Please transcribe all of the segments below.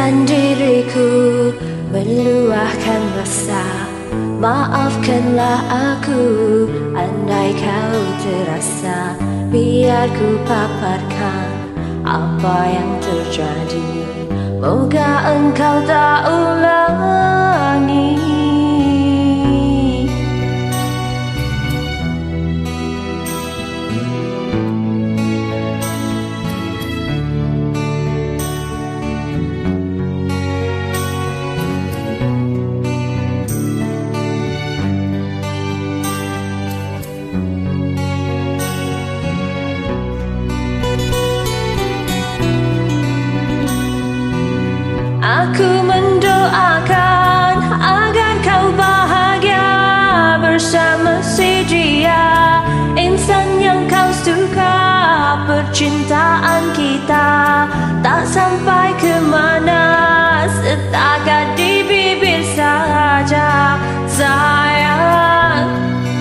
Biarkan diriku meluahkan rasa. Maafkanlah aku andai kau terasa. Biar ku paparkan apa yang terjadi. Moga engkau tak ulangi. Aku mendoakan agar kau bahagia bersama si dia, insan yang kau suka. Percintaan kita tak sampai ke mana, setakat di bibir saja, sayang.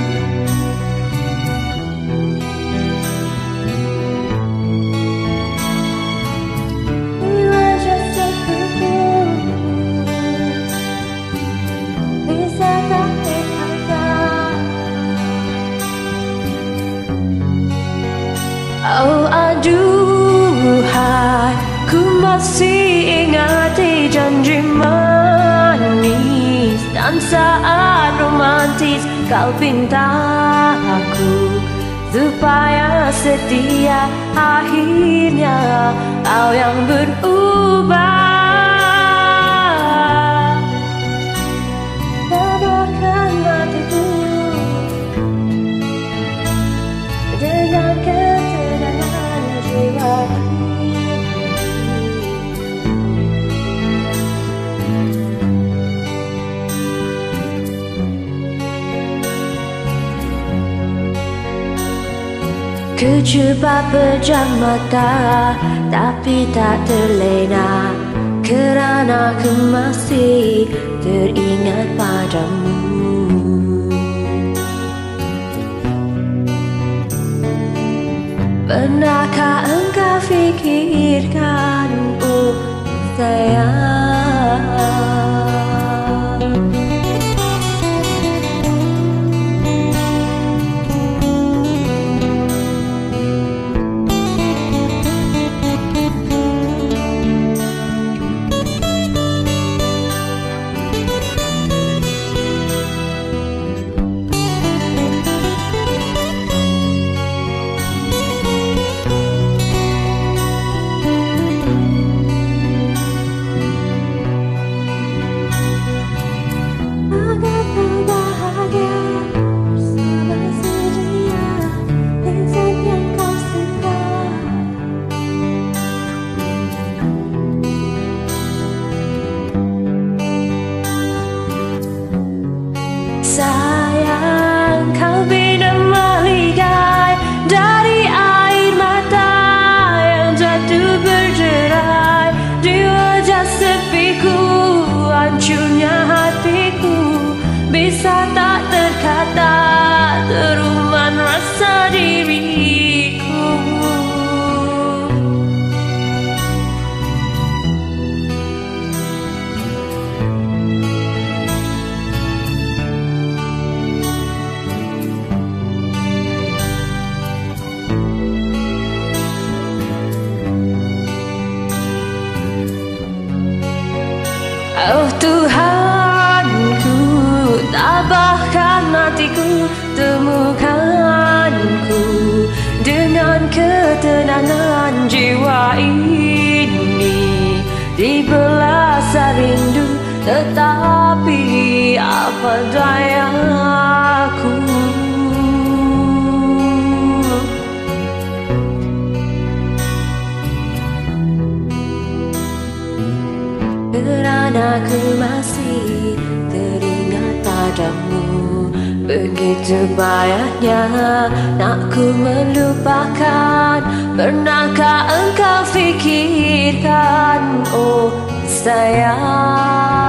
Oh aduhai, ku masih ingati janji manis dan saat romantis kau pinta aku supaya setia. Akhirnya kau yang berubah, sadarkan hatiku dengan ketenangan jiwa. Ku cuba pejam mata, tapi tak terlena, kerana ku masih teringat padamu. Pernahkah engkau fikirkan, oh sayang, sayang, kau bina meligai dari air mata yang jatuh berderai di wajah sepiku. Hancurnya hatiku bisa tak terkata, teruman rasa diriku. Oh Tuhanku, tabahkan hatiku, temukanku dengan ketenangan jiwa ini. Dibelah rindu, tetapi apa dayaku. Kerana ku masih teringat padamu, begitu payahnya nak ku melupakan. Pernahkah engkau fikirkan, oh sayang,